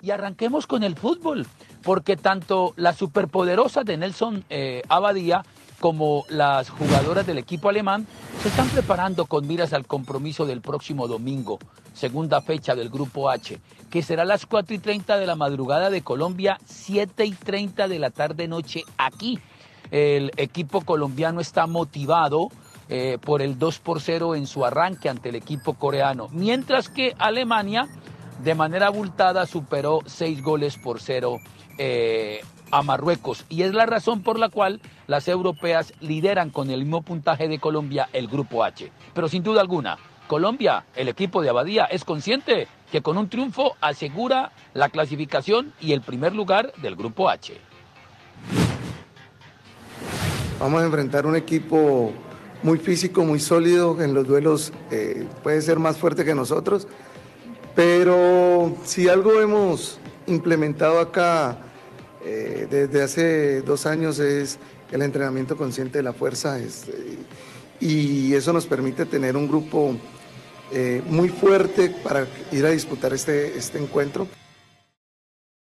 Y arranquemos con el fútbol, porque tanto la superpoderosa de Nelson Abadía como las jugadoras del equipo alemán se están preparando con miras al compromiso del próximo domingo, segunda fecha del Grupo H, que será a las 4:30 de la madrugada de Colombia, 7:30 de la tarde-noche aquí. El equipo colombiano está motivado por el 2-0 en su arranque ante el equipo coreano, mientras que Alemania de manera abultada superó 6-0 a Marruecos, y es la razón por la cual las europeas lideran con el mismo puntaje de Colombia el Grupo H. Pero sin duda alguna, Colombia, el equipo de Abadía, es consciente que con un triunfo asegura la clasificación y el primer lugar del Grupo H. Vamos a enfrentar un equipo muy físico, muy sólido, en los duelos puede ser más fuerte que nosotros, pero si algo hemos implementado acá desde hace 2 años es el entrenamiento consciente de la fuerza, y eso nos permite tener un grupo muy fuerte para ir a disputar este encuentro.